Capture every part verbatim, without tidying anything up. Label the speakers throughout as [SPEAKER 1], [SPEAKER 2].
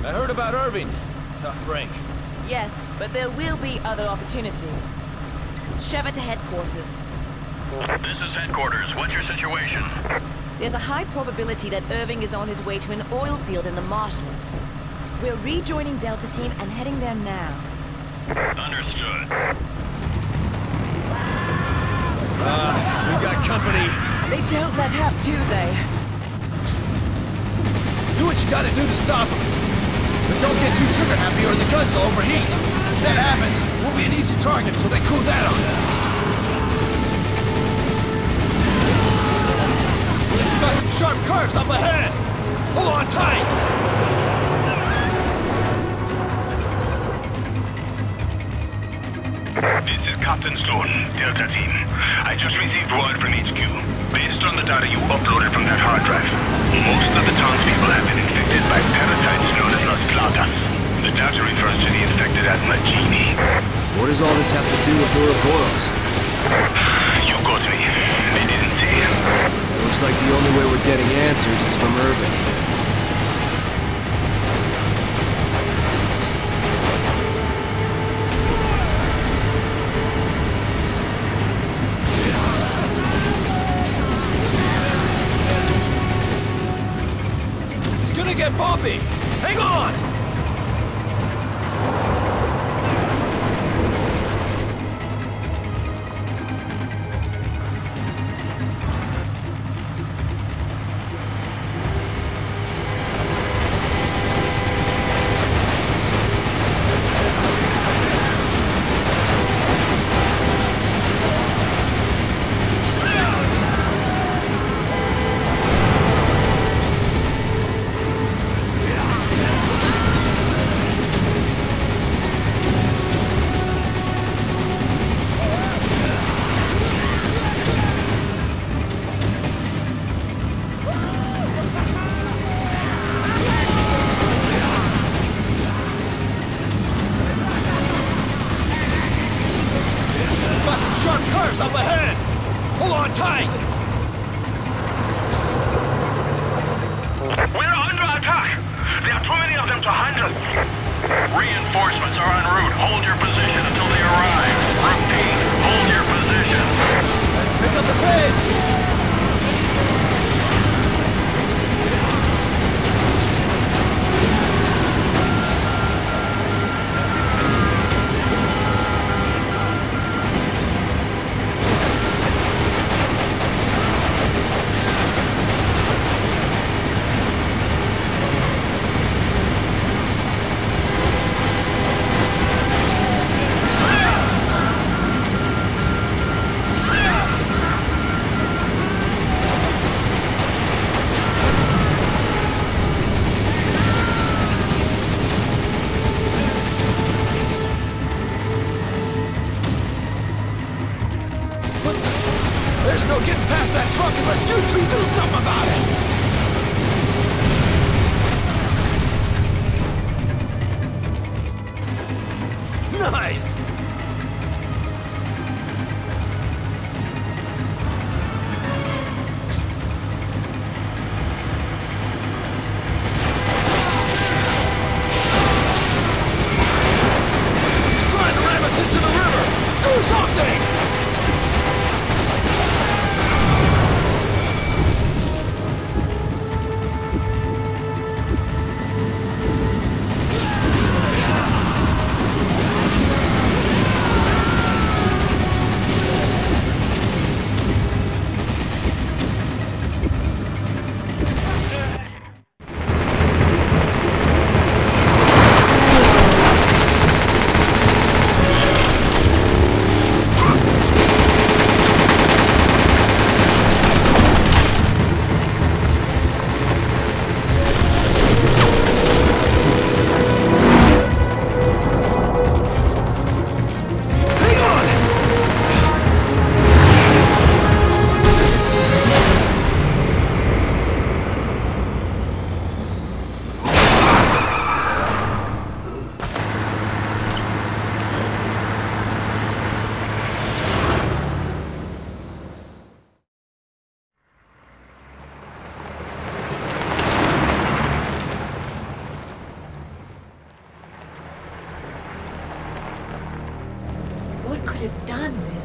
[SPEAKER 1] I heard about Irving. Tough break.
[SPEAKER 2] Yes, but there will be other opportunities. Sheva to headquarters.
[SPEAKER 3] This is headquarters. What's your situation?
[SPEAKER 2] There's a high probability that Irving is on his way to an oil field in the marshlands. We're rejoining Delta Team and heading there now.
[SPEAKER 3] Understood.
[SPEAKER 1] Uh, we got company.
[SPEAKER 2] They don't let up, do they?
[SPEAKER 1] Do what you gotta do to stop them. But don't get too trigger happy or the guns will overheat. If that happens, we'll be an easy target until they cool down. Got some sharp curves up ahead. Hold on tight.
[SPEAKER 3] This is Captain Stone, Delta Team. I just received word from H Q. Based on the data you uploaded from that hard drive, most of the townspeople have been infected by parasites known as Las Clatas. The data refers to the infected as Magini.
[SPEAKER 4] What does all this have to do with Ouroboros?
[SPEAKER 3] You got me. They didn't say.
[SPEAKER 4] Looks like the only way we're getting answers is from Irving.
[SPEAKER 1] Get bumpy! Hang on! Up ahead! Hold on tight!
[SPEAKER 3] We're under attack! There are too many of them to handle! Reinforcements are en route. Hold your position until they arrive. Repeat, hold your position.
[SPEAKER 1] Let's pick up the pace! There's no getting past that truck unless you two do something about it! Nice! He's trying to ram us into the river! Do something!
[SPEAKER 5] have done this.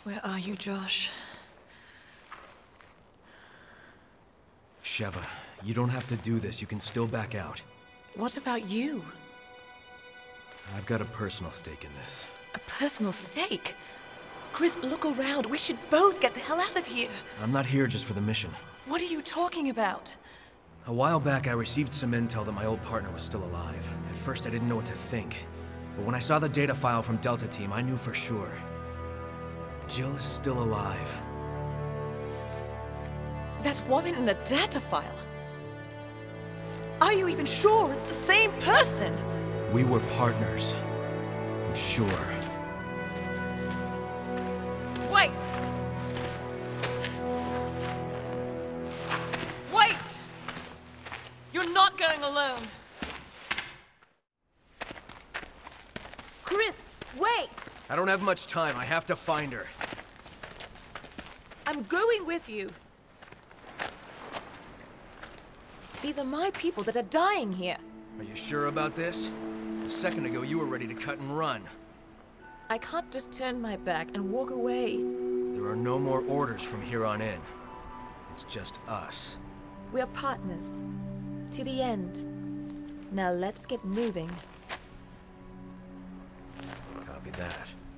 [SPEAKER 2] Where are you, Josh?
[SPEAKER 4] Sheva, you don't have to do this. You can still back out.
[SPEAKER 2] What about you?
[SPEAKER 4] I've got a personal stake in this.
[SPEAKER 2] A personal stake? Chris, look around. We should both get the hell out of here.
[SPEAKER 4] I'm not here just for the mission.
[SPEAKER 2] What are you talking about?
[SPEAKER 4] A while back, I received some intel that my old partner was still alive. At first, I didn't know what to think. But when I saw the data file from Delta Team, I knew for sure. Jill is still alive.
[SPEAKER 2] That woman in the data file? Are you even sure it's the same person?
[SPEAKER 4] We were partners. I'm sure.
[SPEAKER 2] Wait! Wait! You're not going alone. Chris, wait!
[SPEAKER 4] I don't have much time. I have to find her.
[SPEAKER 2] I'm going with you. These are my people that are dying here.
[SPEAKER 4] Are you sure about this? A second ago, you were ready to cut and run.
[SPEAKER 2] I can't just turn my back and walk away.
[SPEAKER 4] There are no more orders from here on in. It's just us.
[SPEAKER 2] We are partners. To the end. Now let's get moving.
[SPEAKER 4] Copy that.